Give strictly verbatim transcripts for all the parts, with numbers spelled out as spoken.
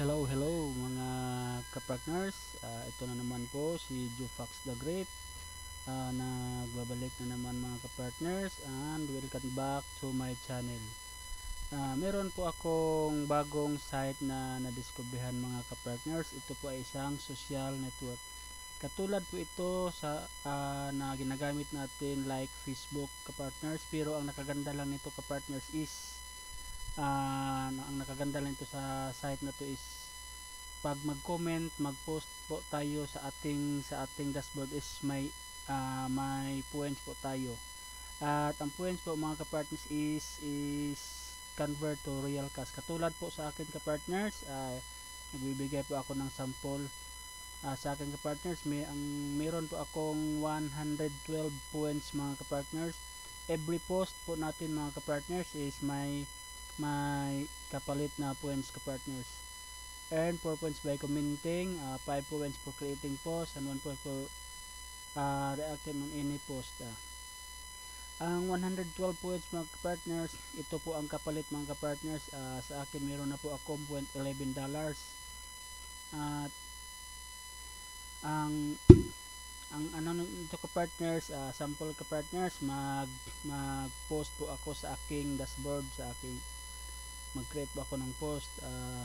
Hello, hello mga kapartners. Ah, ito na naman po si Jufax the Great. Ah, nagbabalik na naman mga kapartners and welcome back to my channel. Ah, meron po akong bagong site na nadiskubrihan mga kapartners. Ito po ay isang social network. Katulad po ito sa ah, na ginagamit natin like Facebook kapartners, pero ang nakaganda lang nito kapartners is uh, ang nakaganda lang ito sa site na to is pag mag-comment, mag-post po tayo sa ating sa ating dashboard is may uh, may points po tayo. At ang points po mga kapartners is is convert to real cash. Katulad po sa akin kapartners, uh, nagbibigay po ako ng sample. Uh, sa akin kapartners, may ang meron po akong one hundred twelve points mga kapartners. Every post po natin mga kapartners is may may kapalit na points kapartners. Earn four points by commenting, uh, five points for creating post, and one point for uh, reacting on any post. Uh. Ang one hundred twelve points mga partners, ito po ang kapalit mga partners. Uh, sa akin meron na po akong zero point one one dollars. At ang ang ano nito ka-partners, uh, sample ka-partners, mag mag-post po ako sa aking dashboard, sa aking mag-create po ako ng post. Uh,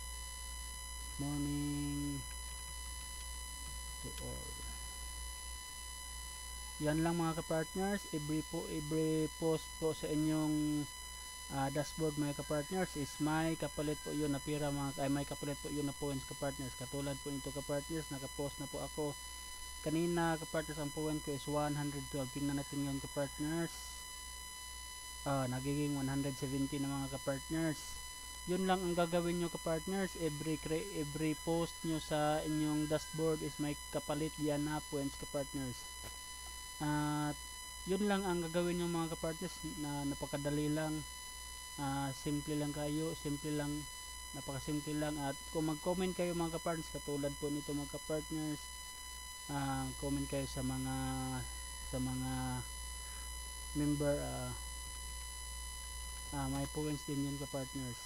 morning to all. Yan lang mga ka-partners. Every po every post po sa inyong uh, dashboard mga ka-partners is may kapalit po yun na pira mga ay may kapalit po yun na points ka-partners. Katulad po nito ka-partners, naka-post na po ako kanina ka-partners. Ang point ko is one hundred twelve. Tingnan natin yun ka-partners. Ah, nagiging one hundred seventy na mga ka-partners. Yun lang ang gagawin nyo ka-partners. Every, every post nyo sa inyong dashboard is may kapalit yan na points ka-partners. At yun lang ang gagawin nyo mga ka-partners, na napakadali lang. Uh, simple lang kayo, simple lang, napakasimple lang. At kung mag-comment kayo mga ka-partners, katulad po nito mga ka-partners, uh, comment kayo sa mga sa mga member, uh, uh, may points din yun ka-partners.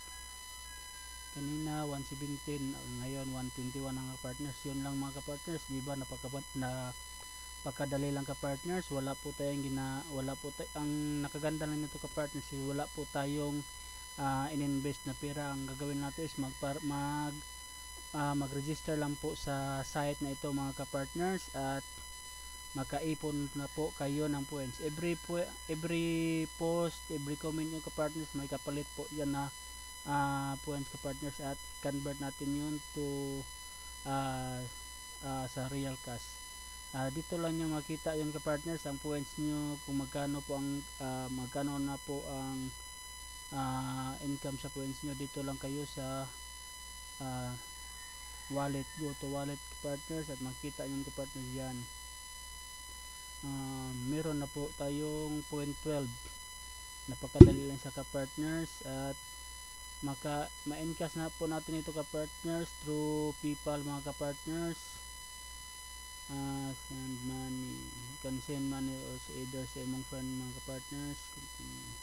Kanina one seventeen, ngayon one twenty-one ang partners. Yun lang mga ka-partners, diba napakabat na pagkadali lang ka-partners. Wala po tayong gina wala po tay ang nakaganda lang nito ka-partners, wala po tayong uh, ininvest na pera. Ang gagawin natin is mag mag uh, mag-register lang po sa site na ito mga ka-partners, at makaipon na po kayo ng points. Every po, every post, every comment nyo ka-partners, may kapalit po yan na uh, points ka-partners, at convert natin yun to uh, uh, sa real cash. Uh, dito lang nyo makita yung ka-partners ang points nyo, kung magkano po ang uh, magkano na po ang uh, income sa points nyo. Dito lang kayo sa uh, wallet, go to wallet ka-partners, at makita yung ka-partners yan. Uh, meron na po tayong zero point one two. Napakadali lang sa ka-partners, at maka ma-encash na po natin ito ka-partners through PayPal mga ka-partners. Uh, send money, you can send money also either sa imong friend mga ka-partners. Continue.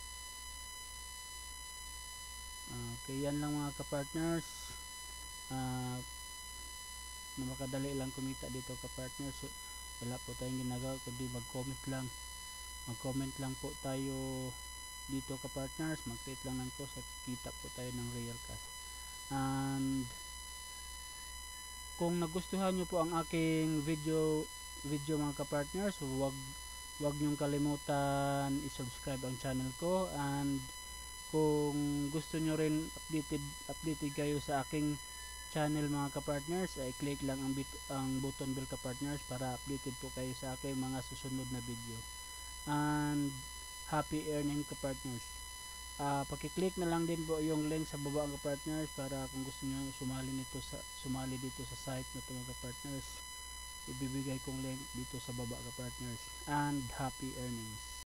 Uh, okay, yan lang mga ka-partners. Uh, napakadali lang kumita dito ka-partners. So, wala po tayong ginagawa kundi mag-comment lang. Mag-comment lang po tayo dito ka-partners, mag-create lang ng post at kita po tayo ng real cash. And kung nagustuhan nyo po ang aking video video mga ka-partners, wag wag nyong kalimutan i-subscribe ang channel ko. And kung gusto nyo rin updated updated kayo sa aking channel mga ka-partners, ay click lang ang, bit, ang button bell ka-partners para updated po kayo sa aking mga susunod na video. And happy earning ka-partners. Uh, paki-click na lang din po yung link sa baba ng partners, para kung gusto niyo sumali nito sa sumali dito sa site na to mga partners, ibibigay kong link dito sa baba ka partners. And happy earnings.